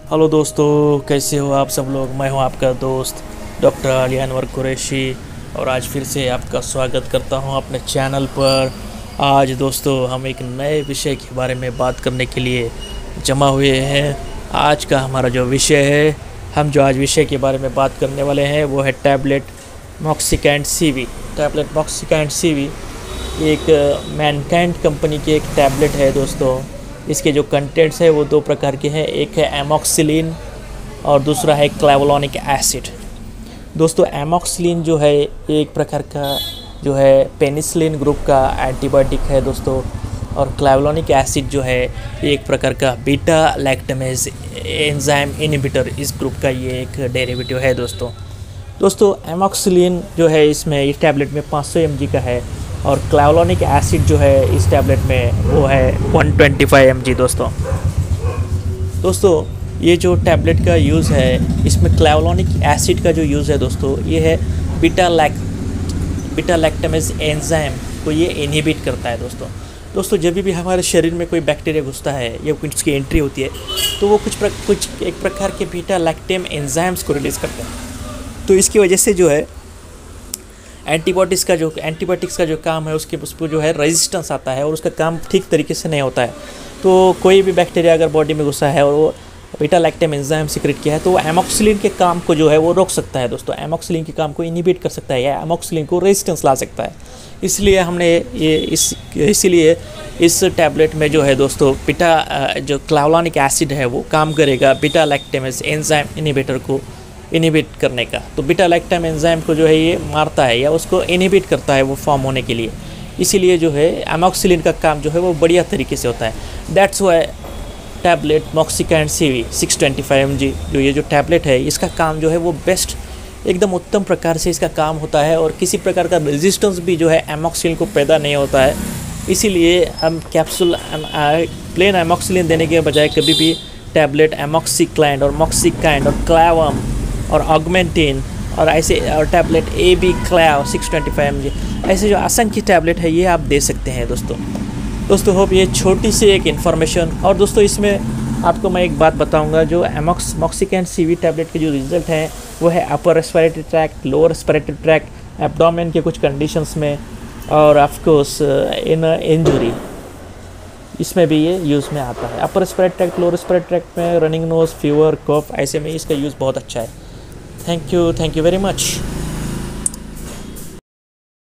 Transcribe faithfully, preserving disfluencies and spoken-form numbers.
Hello दोस्तों, कैसे हो आप सब लोग। मैं हूं आपका दोस्त डॉक्टर अली अनवर कुरैशी और आज फिर से आपका स्वागत करता हूं अपने चैनल पर। आज दोस्तों हम एक नए विषय के बारे में बात करने के लिए जमा हुए हैं। आज का हमारा जो विषय है, हम जो आज विषय के बारे में बात करने वाले हैं वो है tablet Moxikind CV. Tablet Moxikind CV एक मैनकाइंड कंपनी की एक टैबलेट है दोस्तों। इसके जो कंटेंट्स है वो दो प्रकार के हैं, एक है एमॉक्सिलिन और दूसरा है क्लेवोलॉनिक एसिड। दोस्तों एमॉक्सिलिन जो है एक प्रकार का जो है पेनिसिलिन ग्रुप का एंटीबायोटिक है दोस्तों, और क्लेवोलॉनिक एसिड जो है एक प्रकार का बीटा लैक्टमेज एंजाइम इनहिबिटर, इस ग्रुप का ये एक डेरिवेटिव है दोस्तों। दोस्तों एमॉक्सिलिन जो है इसमें इस टैबलेट में पाँच सौ एम जी का है और क्लेवोलॉनिक एसिड जो है इस टैबलेट में वो है एक सौ पच्चीस एम जी दोस्तों। दोस्तों ये जो टैबलेट का यूज़ है, इसमें क्लेवोलॉनिक एसिड का जो यूज़ है दोस्तों, ये है beta lac beta lactamase enzyme को ये इनहिबिट करता है दोस्तों। दोस्तों जब भी हमारे शरीर में कोई बैक्टीरिया घुसता है या कुछ उसकी एंट्री होती है तो वो कुछ प्र, कुछ एक प्रकार के बीटा लैक्टेम एंजाइम्स को रिलीज़ करते हैं। तो इसकी वजह से जो है एंटीबायोटिक्स का जो एंटीबायोटिक्स का जो काम है उसके उस पर जो है रेजिस्टेंस आता है और उसका काम ठीक तरीके से नहीं होता है। तो कोई भी बैक्टीरिया अगर बॉडी में घुसा है और वो बीटा लैक्टेम एंजाइम सीक्रेट किया है तो वो एमॉक्सिलिन के काम को जो है वो रोक सकता है दोस्तों। एमॉक्सिलिन के काम को इनहिबिट कर सकता है या एमॉक्सिलिन को रेजिस्टेंस ला सकता है। इसलिए हमने ये इस इसीलिए इस टैबलेट में जो है दोस्तों बीटा जो क्लेवोलॉनिक एसिड है वो काम करेगा बीटा लैक्टेमेज एंजाइम इनहिबिटर को इनहिबिट करने का। तो बीटा लैक्टम एंजाइम को जो है ये मारता है या उसको इनहिबिट करता है वो फॉर्म होने के लिए। इसीलिए जो है एमॉक्सिलिन का काम जो है वो बढ़िया तरीके से होता है। That's why tablet Moxikind CV six सौ पच्चीस एम जी जो ये जो टैबलेट है इसका काम जो है वो बेस्ट एकदम उत्तम प्रकार से इसका काम होता है और किसी प्रकार का रेजिस्टेंस भी जो है एमॉक्सिलिन को पैदा नहीं होता है। इसीलिए हम कैप्सूल प्लेन एमॉक्सिलिन देने के बजाय कभी भी टैबलेट एमॉक्सिक्लाइंड और मॉक्सिकाइंड और क्लेवम और ऑगमेंटिन और ऐसे और tablet A B clav six सौ पच्चीस एम जी ऐसे जो असंख्य टैबलेट है ये आप दे सकते हैं दोस्तों। दोस्तों होप ये छोटी सी एक इन्फॉर्मेशन। और दोस्तों इसमें आपको मैं एक बात बताऊंगा, जो एमॉक्स मॉक्सिकैंड सीवी टैबलेट के जो रिजल्ट हैं वो है upper respiratory tract, lower respiratory tract, abdomen के कुछ कंडीशंस में और ऑफकोर्स इन इंजरी, इसमें भी ये यूज़ में आता है। Upper respiratory tract, lower respiratory tract में रनिंग नोज, फीवर, कफ, ऐसे में इसका यूज़ बहुत अच्छा है। Thank you thank you very much.